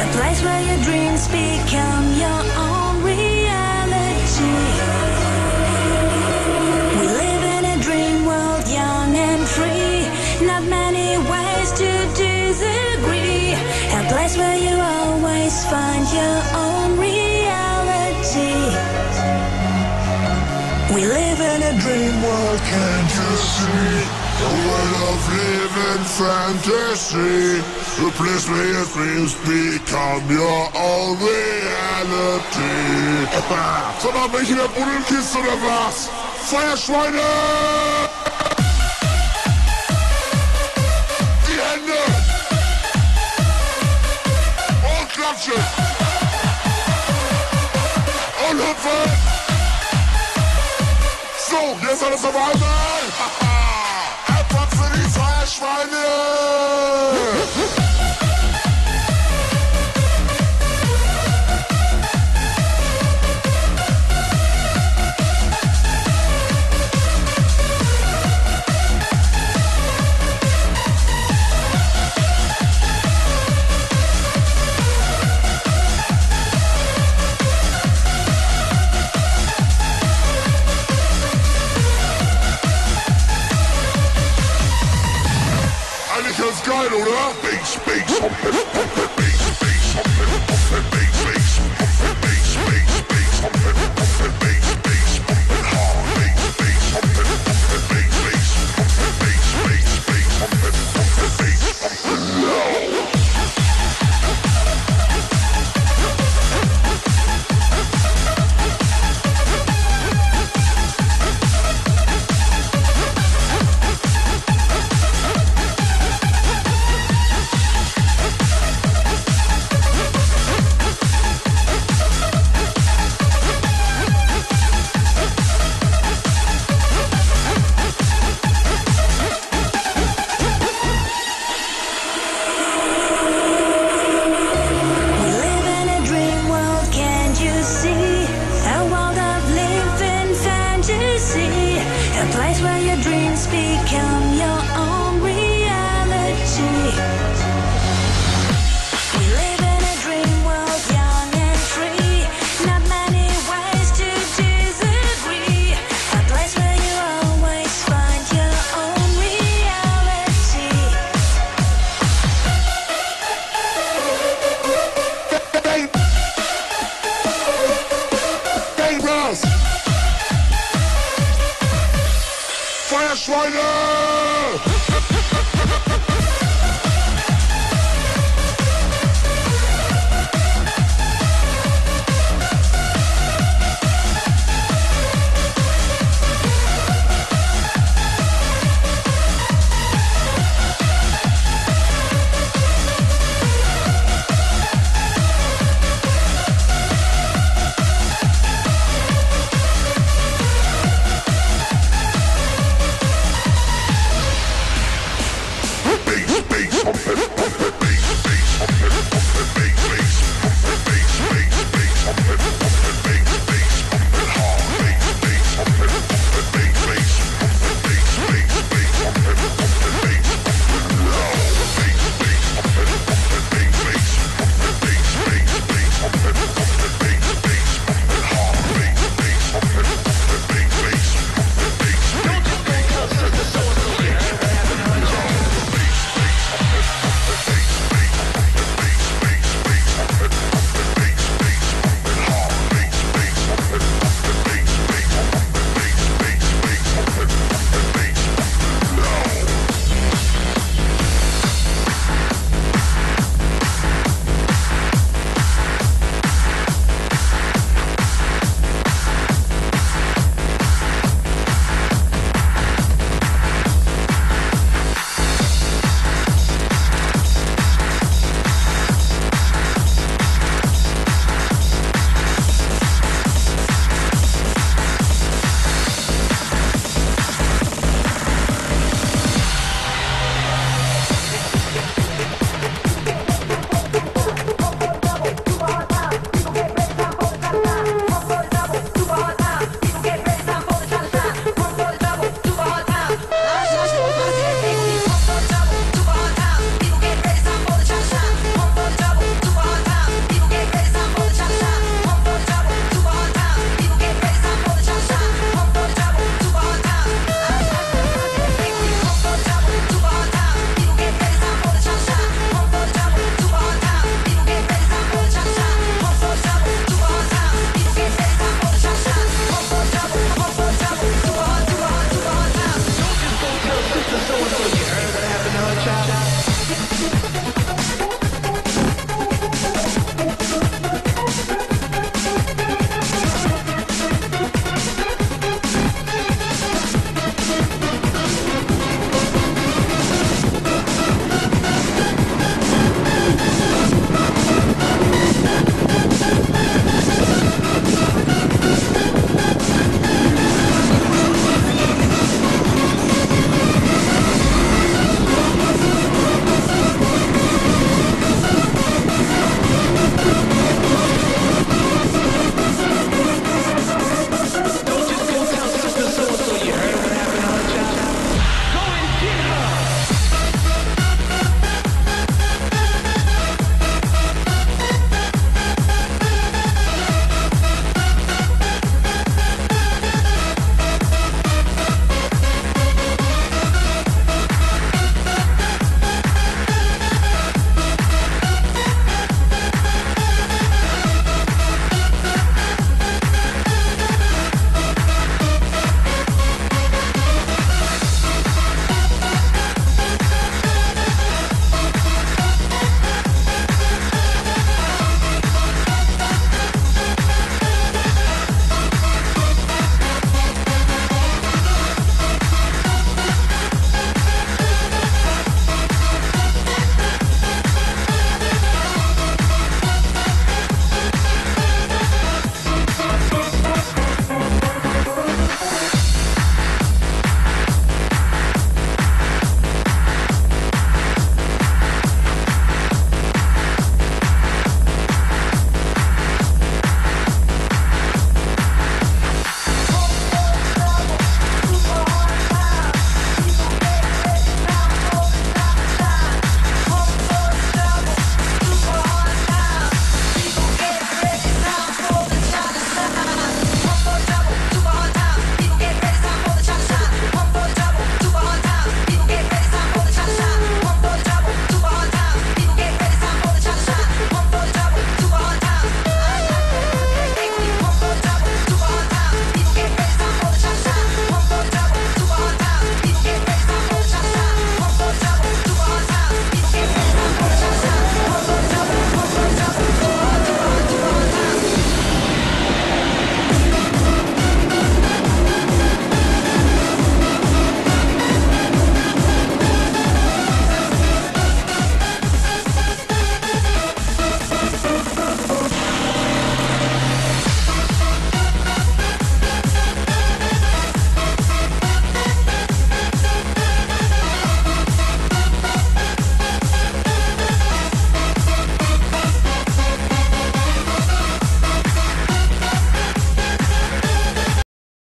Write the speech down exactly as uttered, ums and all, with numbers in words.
A place where your dreams become your own reality. We live in a dream world, young and free. Not many ways to disagree. A place where you always find your own reality. We live in a dream world, can't you see? A world of living fantasy. A place where your dreams become your own reality. Sag mal, welche der Buddelkiste oder was? Feuerschweine! Die Hände! Und klatschen! Und hüpfen! So, jetzt alles auf einmal! Etwas für die Feuerschweine! Ganz geil, oder? Bass, Bass, Humpet, Humpet, Bass, Bass, Humpet, Humpet, Bass, Bass, Humpet, Bass, Bass, Bass, Humpet, Humpet, Bass, Bass, Humpet, hard, Bass, Bass, Humpet, Humpet, Bass, Bass, Humpet, Bass, Bass, Bass, Humpet, Humpet, Bass, Humpet, low. Feuerschweine!